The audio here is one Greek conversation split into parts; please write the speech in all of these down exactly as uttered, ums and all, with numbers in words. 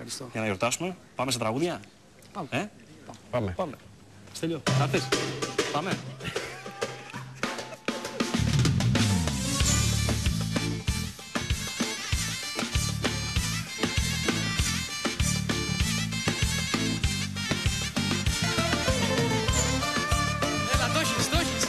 Ευχαριστώ. Για να γιορτάσουμε. Πάμε σε τραγούδια. Πάμε. Ε? Πάμε. Πάμε. Στέλιο, θα έρθεις. Πάμε. Έλα, το έχεις, το έχεις.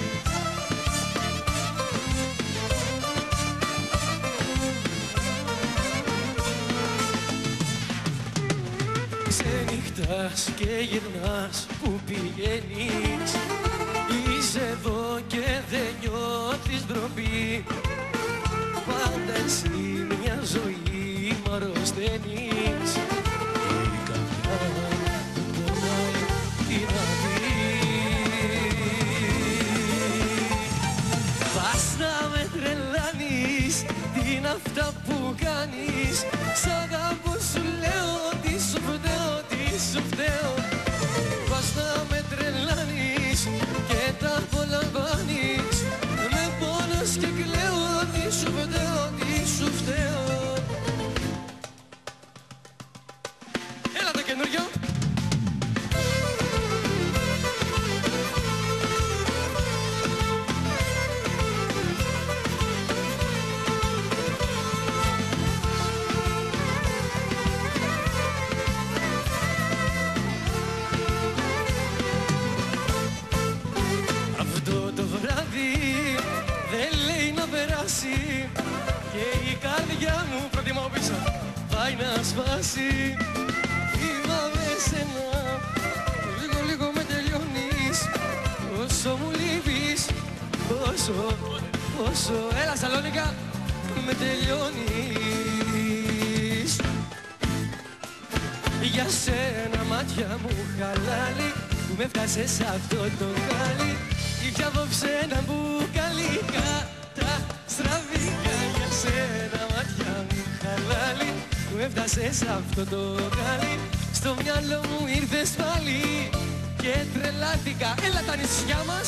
Ξενυχτάς και γυρνάς, πού πηγαίνεις? Είσαι εδώ και δεν νιώθεις ντροπή. Πάντα εσύ μια ζωή μ' αρρωσταίνεις. Η καρδιά μου πονάει, τι να πει. Πας να με τρελάνεις, τι είναι αυτά που κάνεις? Σ' αγαπώ σου λέω, τι σου φταίω, τι σου φταίω. Πας να με τρελάνεις και τα απολαμβάνεις. Με πόνος και κλαίω, τι σου φταίω, τι σου φταίω. Έλα το καινούριο. Αυτό το βράδυ δεν λέει να περάσει και η καρδιά μου προτιμώ πίσω πάει να σπάσει. Θυμάμαι σένα, λίγο λίγο με τελειώνεις. Όσο μου λείπεις, όσο, όσο, έλα Σαλόνικα, με τελειώνεις. Για σένα μάτια μου χαλάλι, που με έφτασε σε αυτό το χάλι. Κι απόψε ένα μπουκάλι καταστραφήκα. Για σένα μάτια μου χαλάλι, που έφτασε σε αυτό το χάλι. Στο μυαλό μου ήρθες πάλι και τρελάθηκα. Έλα τα νησιά μας.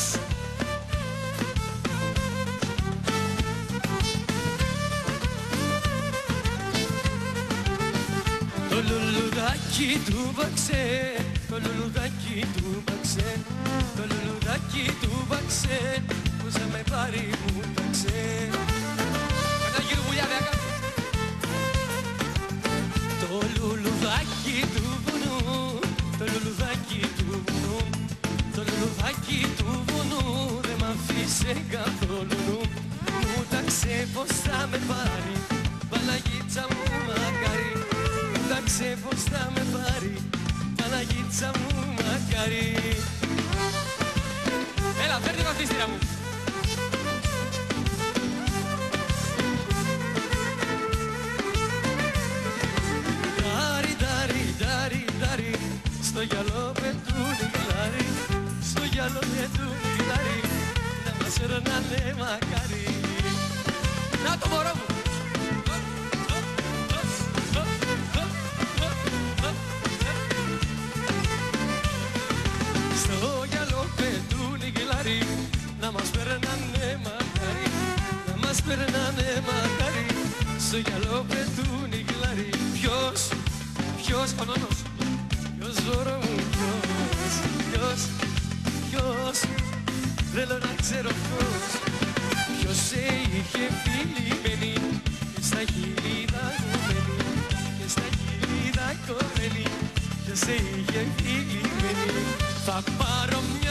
Το λουλουδάκι του μπαξέ, το λουλουδάκι του μπαξέ, το λουλουδάκι του μπαξέ, που θα με πάρει μου μπαξέ. Κατά γύρω βουλιά βέκα. Το λουλουδάκι του βουνού, το λουλουδάκι του βουνού, το λουλουδάκι του βουνού, δεν μ' αφήσε καθόλου νου. Μου τάξε πως θα με πάρει, Παναγίτσα μου μακάρι. Κοιτάξε πως θα με πάρει, Παναγίτσα μου μακάρι. Έλα, φέρνει η βαθίστηρα μου. Ντάρι, ντάρι, ντάρι, ντάρι, στο γυαλό πετούν γλάρι, στο γυαλό πετούν γλάρι, να μας ρωνάνε μακάρι. Να το μωρό μου. Να μας περνάνε μακάρι, να μας περνάνε μακάρι, στο γυαλό πετούν οι γλάρι. Ποιος, ποιος, Πανώνος, ποιος ζώρο μου, ποιος, ποιος, ποιος, θέλω να ξέρω ποιος. Ποιος σε είχε φιλημένη και στα χείλη δακωμένη, και στα χείλη δακωμένη. Ποιος σε είχε φιλημένη, θα πάρω μια